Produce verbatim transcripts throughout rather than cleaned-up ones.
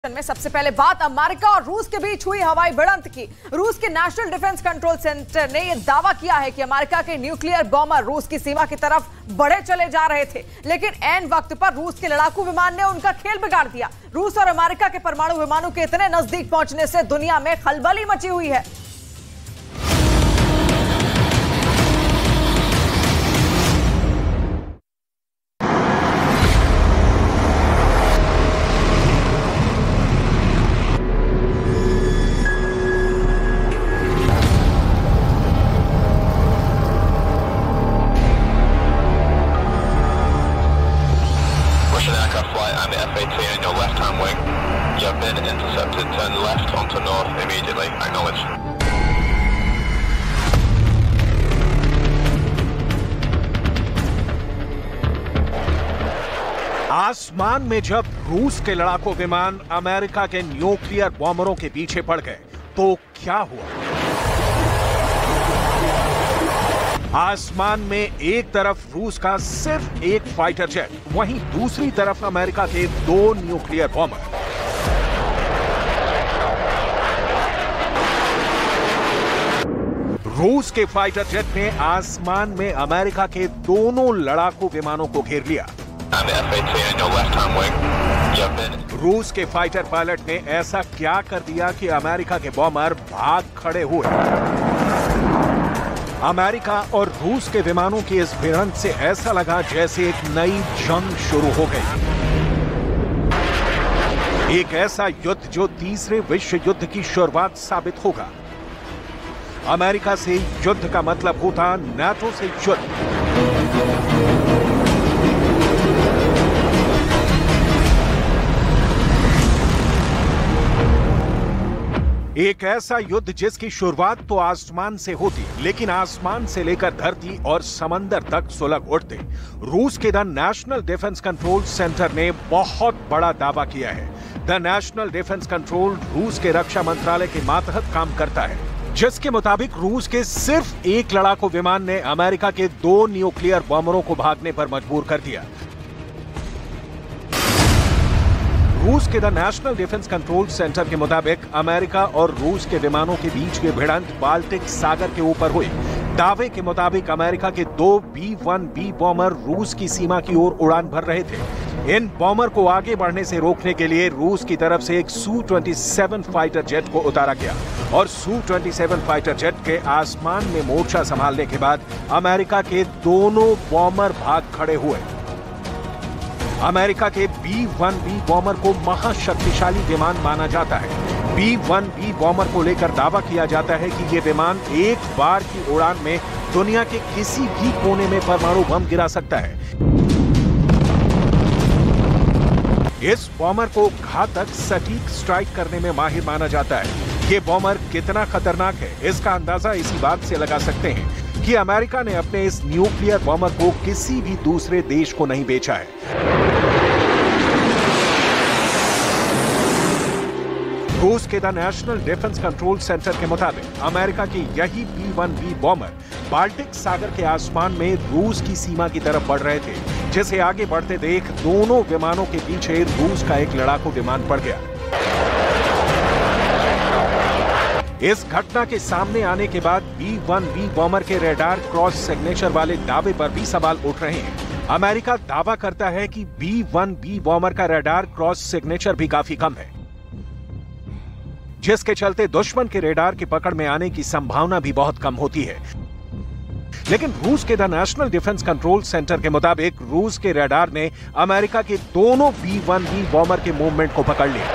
में सबसे पहले बात अमेरिका और रूस के बीच हुई हवाई भिड़ंत की। रूस के नेशनल डिफेंस कंट्रोल सेंटर ने यह दावा किया है कि अमेरिका के न्यूक्लियर बॉम्बर रूस की सीमा की तरफ बढ़े चले जा रहे थे, लेकिन ऐन वक्त पर रूस के लड़ाकू विमान ने उनका खेल बिगाड़ दिया। रूस और अमेरिका के परमाणु विमानों के इतने नजदीक पहुंचने से दुनिया में खलबली मची हुई है। आसमान में जब रूस के लड़ाकू विमान अमेरिका के न्यूक्लियर बॉम्बरों के पीछे पड़ गए तो क्या हुआ? आसमान में एक तरफ रूस का सिर्फ एक फाइटर जेट, वहीं दूसरी तरफ अमेरिका के दो न्यूक्लियर बॉम्बर। रूस के फाइटर जेट ने आसमान में अमेरिका के दोनों लड़ाकू विमानों को घेर लिया। रूस के फाइटर पायलट ने ऐसा क्या कर दिया कि अमेरिका के बॉम्बर भाग खड़े हुए। अमेरिका और रूस के विमानों की इस भिड़ंत से ऐसा लगा जैसे एक नई जंग शुरू हो गई। एक ऐसा युद्ध जो तीसरे विश्व युद्ध की शुरुआत साबित होगा। अमेरिका से युद्ध का मतलब होता नाटो से युद्ध। एक ऐसा युद्ध जिसकी शुरुआत तो आसमान से होती, लेकिन आसमान से लेकर धरती और समंदर तक सुलग उठते। रूस के the national defence control centre ने बहुत बड़ा दावा किया है। द नेशनल डिफेंस कंट्रोल रूस के रक्षा मंत्रालय के मातहत काम करता है, जिसके मुताबिक रूस के सिर्फ एक लड़ाकू विमान ने अमेरिका के दो न्यूक्लियर बॉम्बरों को भागने पर मजबूर कर दिया। रूस के the national defence control centre के मुताबिक अमेरिका और रूस के विमानों के बीच की भिड़ंत बाल्टिक सागर के ऊपर हुई। दावे के मुताबिक अमेरिका के दो बी वन बी बॉम्बर रूस की सीमा की ओर उड़ान भर रहे थे। इन बॉम्बर को आगे बढ़ने से रोकने के लिए रूस की तरफ से एक सू सत्ताईस फाइटर जेट को उतारा गया और सू सत्ताईस फाइटर जेट के आसमान में मोर्चा संभालने के बाद अमेरिका के दोनों बॉम्बर भाग खड़े हुए। अमेरिका के बी वन बी बॉम्बर को महाशक्तिशाली विमान माना जाता है। बी वन बी बॉम्बर को लेकर दावा किया जाता है कि यह विमान एक बार की उड़ान में दुनिया के किसी भी कोने में परमाणु बम गिरा सकता है। इस बॉम्बर को घातक सटीक स्ट्राइक करने में माहिर माना जाता है। ये बॉम्बर कितना खतरनाक है, इसका अंदाजा इसी बात से लगा सकते हैं कि अमेरिका ने अपने इस न्यूक्लियर बॉम्बर को किसी भी दूसरे देश को नहीं बेचा है। रूस के the national defence control centre के मुताबिक अमेरिका की यही B one B bomber Baltic सागर के आसमान में रूस की सीमा की तरफ बढ़ रहे थे, जिसे आगे बढ़ते देख दोनों विमानों के पीछे रूस का एक लड़ाकू विमान पड़ गया। इस घटना के सामने आने के बाद बी वन बी बॉम्बर के रडार क्रॉस सिग्नेचर वाले दावे पर भी सवाल उठ रहे हैं। अमेरिका दावा करता है कि बी वन बी बॉम्बर का रडार क्रॉस सिग्नेचर भी काफी कम है, जिसके चलते दुश्मन के रडार की पकड़ में आने की संभावना भी बहुत कम होती है। लेकिन रूस के the national defence control centre के मुताबिक रूस के रडार ने अमेरिका के दोनों बी वन बी बॉम्बर के मूवमेंट को पकड़ लिया।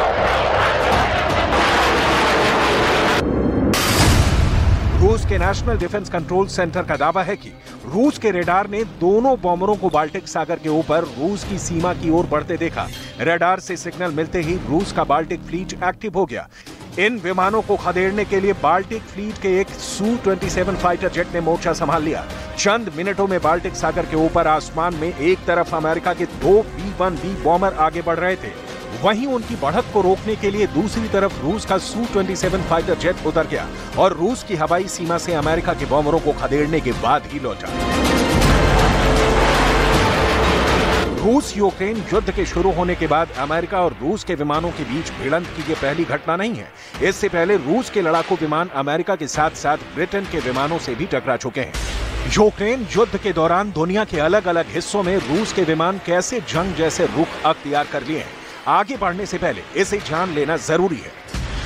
रूस के नेशनल डिफेंस कंट्रोल सेंटर का दावा है कि रूस के रडार ने दोनों बॉम्बरों को बाल्टिक सागर के ऊपर रूस की सीमा की ओर बढ़ते देखा। रडार से सिग्नल मिलते ही रूस का बाल्टिक फ्लीट एक्टिव हो गया। इन विमानों को खदेड़ने के लिए बाल्टिक फ्लीट के एक सू सत्ताईस फाइटर जेट ने मोर्चा संभाल लिया। चंद मिनटों में बाल्टिक सागर के ऊपर आसमान में एक तरफ अमेरिका के दो बी वन बी बॉम्बर आगे बढ़ रहे थे, वहीं उनकी बढ़त को रोकने के लिए दूसरी तरफ रूस का सू सत्ताईस फाइटर जेट उतर गया और रूस की हवाई सीमा से अमेरिका के बॉम्बरों को खदेड़ने के बाद ही लौटा। रूस यूक्रेन युद्ध के शुरू होने के बाद अमेरिका और रूस के विमानों के बीच भिड़ंत की यह पहली घटना नहीं है। इससे पहले रूस के लड़ाकू विमान अमेरिका के साथ साथ ब्रिटेन के विमानों से भी टकरा चुके हैं। यूक्रेन युद्ध के दौरान दुनिया के अलग अलग हिस्सों में रूस के विमान कैसे जंग जैसे रुख अख्तियार कर लिए हैं, आगे बढ़ने से पहले इसे जान लेना जरूरी है।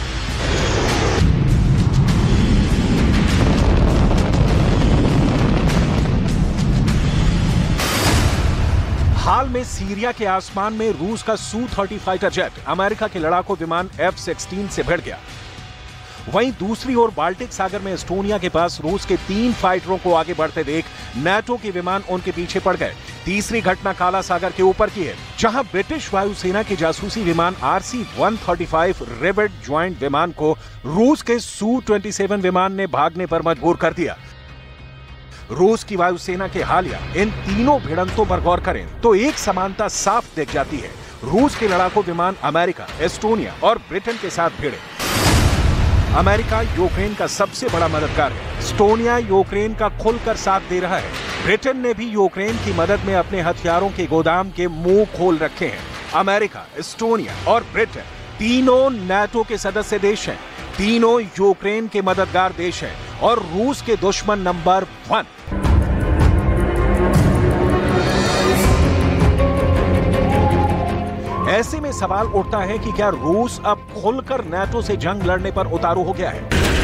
हाल में सीरिया के आसमान में रूस का सू थर्टी फाइटर जेट अमेरिका के लड़ाकू विमान एफ सिक्सटीन से भिड़ गया। वहीं दूसरी ओर बाल्टिक सागर में एस्टोनिया के पास रूस के तीन फाइटरों को आगे बढ़ते देख नाटो के विमान उनके पीछे पड़ गए। तीसरी घटना काला सागर के ऊपर की है, जहां ब्रिटिश वायुसेना के जासूसी विमान R C one thirty five rivet joint विमान को रूस के सू ट्वेंटी सेवन विमान ने भागने पर मजबूर कर दिया। रूस की वायुसेना के हालिया इन तीनों भिड़ंतों पर गौर करें तो एक समानता साफ दिख जाती है। रूस के लड़ाकू विमान अमेरिका, एस्टोनिया और ब्रिटेन के साथ भिड़े। अमेरिका यूक्रेन का सबसे बड़ा मददगार है। एस्टोनिया यूक्रेन का खुलकर साथ दे रहा है। ब्रिटेन ने भी यूक्रेन की मदद में अपने हथियारों के गोदाम के मुंह खोल रखे हैं। अमेरिका, एस्टोनिया और ब्रिटेन तीनों नाटो के सदस्य देश हैं। तीनों यूक्रेन के मददगार देश हैं और रूस के दुश्मन नंबर वन। ऐसे में सवाल उठता है कि क्या रूस अब खुलकर नाटो से जंग लड़ने पर उतारू हो गया है?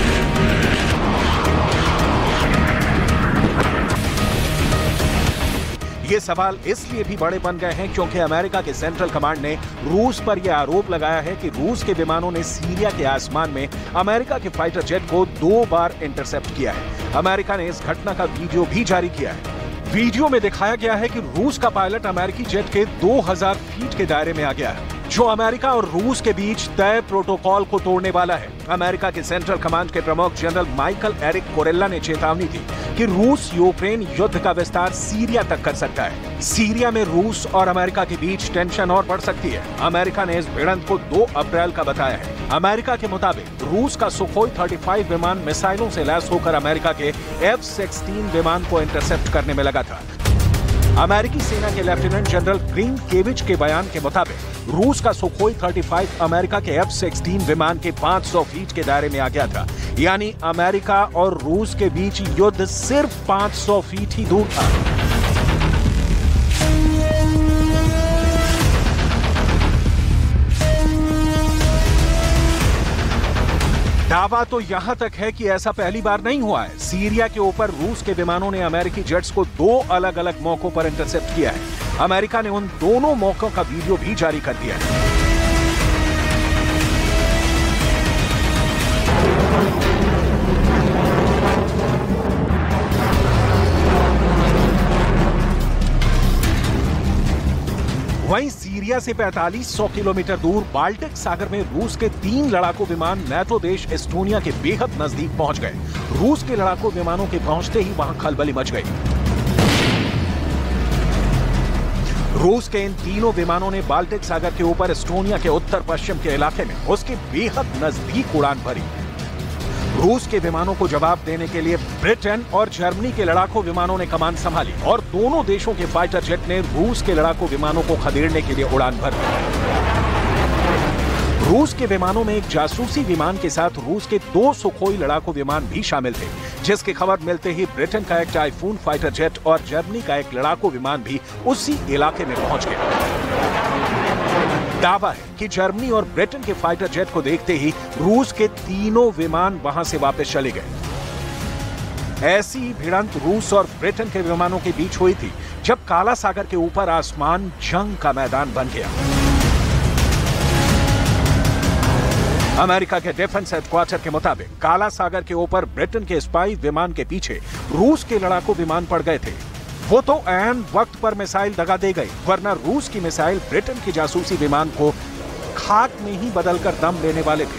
ये सवाल इसलिए भी बड़े बन गए हैं क्योंकि अमेरिका के सेंट्रल कमांड ने रूस पर यह आरोप लगाया है कि रूस के विमानों ने सीरिया के आसमान में अमेरिका के फाइटर जेट को दो बार इंटरसेप्ट किया है। अमेरिका ने इस घटना का वीडियो भी जारी किया है। वीडियो में दिखाया गया है कि रूस का पायलट अमेरिकी जेट के दो हज़ार फीट के दायरे में आ गया है, जो अमेरिका और रूस के बीच तय प्रोटोकॉल को तोड़ने वाला है। अमेरिका के सेंट्रल कमांड के प्रमुख जनरल माइकल एरिक कोरेला ने चेतावनी दी कि रूस यूक्रेन युद्ध का विस्तार सीरिया तक कर सकता है। सीरिया में रूस और अमेरिका के बीच टेंशन और बढ़ सकती है। अमेरिका ने इस भिड़ंत को दो अप्रैल का बताया है। अमेरिका के मुताबिक रूस का सुखोई थर्टी फाइव विमान मिसाइलों से लैस होकर अमेरिका के एफ सिक्सटीन विमान को इंटरसेप्ट करने में लगा था। अमेरिकी सेना के लेफ्टिनेंट जनरल ग्रीन केविच के बयान के मुताबिक रूस का सुखोई थर्टी फाइव अमेरिका के एफ सिक्सटीन विमान के पाँच सौ फीट के दायरे में आ गया था। यानी अमेरिका और रूस के बीच युद्ध सिर्फ पाँच सौ फीट ही दूर था। दावा तो यहां तक है कि ऐसा पहली बार नहीं हुआ है। सीरिया के ऊपर रूस के विमानों ने अमेरिकी जेट्स को दो अलग अलग मौकों पर इंटरसेप्ट किया है। अमेरिका ने उन दोनों मौकों का वीडियो भी जारी कर दिया है। वहीं सीरिया से पैंतालीस सौ किलोमीटर दूर बाल्टिक सागर में रूस के तीन लड़ाकू विमान नाटो देश एस्टोनिया के बेहद नजदीक पहुंच गए। रूस के लड़ाकू विमानों के पहुंचते ही वहां खलबली मच गई। रूस के इन तीनों विमानों ने बाल्टिक सागर के ऊपर एस्टोनिया के उत्तर पश्चिम के इलाके में उसके बेहद नजदीक उड़ान भरी। रूस के विमानों को जवाब देने के लिए ब्रिटेन और जर्मनी के लड़ाकू विमानों ने कमान संभाली और दोनों देशों के फाइटर जेट ने रूस के लड़ाकू विमानों को खदेड़ने के लिए उड़ान भर दी। रूस के विमानों में एक जासूसी विमान के साथ रूस के दो सुखोई लड़ाकू विमान भी शामिल थे, जिसकी खबर मिलते ही ब्रिटेन का एक टाइफून फाइटर जेट और जर्मनी का एक लड़ाकू विमान भी उसी इलाके में पहुंच गया। दावा है कि जर्मनी और ब्रिटेन के फाइटर जेट को देखते ही रूस के तीनों विमान वहां से वापस चले गए। ऐसी भिड़ंत रूस और ब्रिटेन के विमानों के बीच हुई थी जब काला सागर के ऊपर आसमान जंग का मैदान बन गया। अमेरिका के डिफेंस हेडक्वार्टर के मुताबिक काला सागर के ऊपर ब्रिटेन के स्पाई विमान के पीछे रूस के लड़ाकू विमान पड़ गए थे। वो तो ऐन वक्त पर मिसाइल दगा दे गई, वरना रूस की मिसाइल ब्रिटेन के जासूसी विमान को खाक में ही बदलकर दम लेने वाले थे।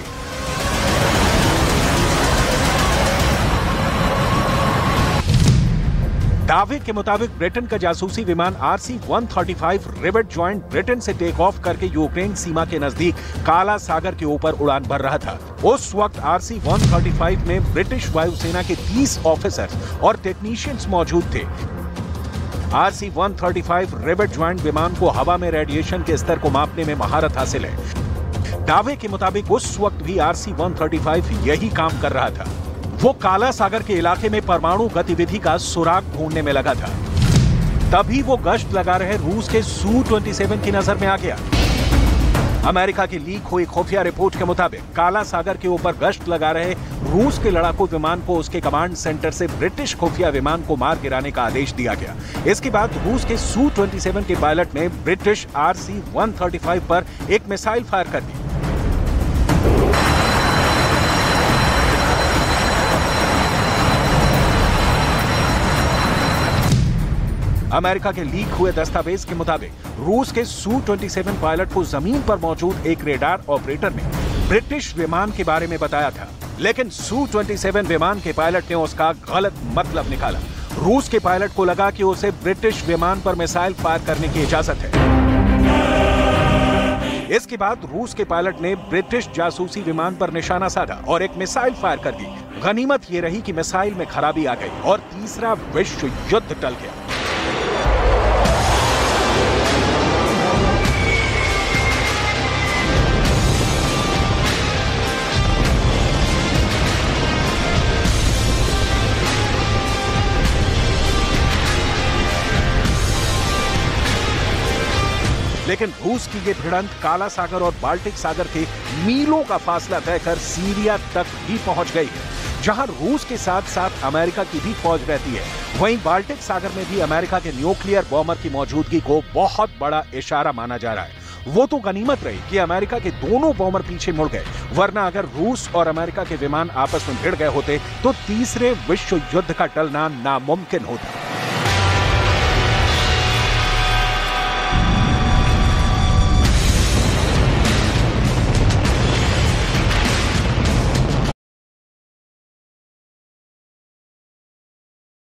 दावे के मुताबिक ब्रिटेन का जासूसी विमान R C one thirty five rivet joint Britain से टेक ऑफ करके यूक्रेन सीमा के नजदीक काला सागर के ऊपर उड़ान भर रहा था। उस वक्त R C one thirty five में ब्रिटिश वायुसेना के तीस ऑफिसर्स और टेक्नीशियंस मौजूद थे। R C one thirty five rivet joint विमान को हवा में रेडिएशन के स्तर को मापने में महारत हासिल है। दावे के मुताबिक उस वक्त भी R C one thirty five यही काम कर रहा था। वो काला सागर के इलाके में परमाणु गतिविधि का सुराग ढूंढने में लगा था। तभी वो गश्त लगा रहे रूस के सू सत्ताईस की नजर में आ गया। अमेरिका की लीक हुई खुफिया रिपोर्ट के मुताबिक काला सागर के ऊपर गश्त लगा रहे रूस के लड़ाकू विमान को उसके कमांड सेंटर से ब्रिटिश खुफिया विमान को मार गिराने का आदेश दिया गया। इसके बाद रूस के सू सत्ताईस के पायलट ने British R C one thirty five पर एक मिसाइल फायर कर दी। अमेरिका के लीक हुए दस्तावेज के मुताबिक रूस के सू सत्ताईस पायलट को जमीन पर मौजूद एक रेडार ऑपरेटर ने ब्रिटिश विमान के बारे में बताया था, लेकिन सू सत्ताईस विमान के पायलट ने उसका गलत मतलब निकाला। रूस के पायलट को लगा कि उसे ब्रिटिश विमान पर मिसाइल फायर करने की इजाजत है। इसके बाद रूस के पायलट ने ब्रिटिश जासूसी विमान पर निशाना साधा और एक मिसाइल फायर कर दी। गनीमत यह रही कि मिसाइल में खराबी आ गई और तीसरा विश्व युद्ध टल गया। लेकिन रूस की ये भिड़ंत काला सागर और बाल्टिक सागर के मीलों का फासला तय कर सीरिया तक भी पहुंच गई है, जहां रूस के साथ साथ अमेरिका की भी फौज रहती है। वहीं बाल्टिक सागर में भी अमेरिका के न्यूक्लियर बॉम्बर की मौजूदगी को बहुत बड़ा इशारा माना जा रहा है। वो तो गनीमत रही कि अमेरिका के दोनों बॉम्बर पीछे मुड़ गए, वरना अगर रूस और अमेरिका के विमान आपस में भिड़ गए होते तो तीसरे विश्व युद्ध का टलना नामुमकिन होता।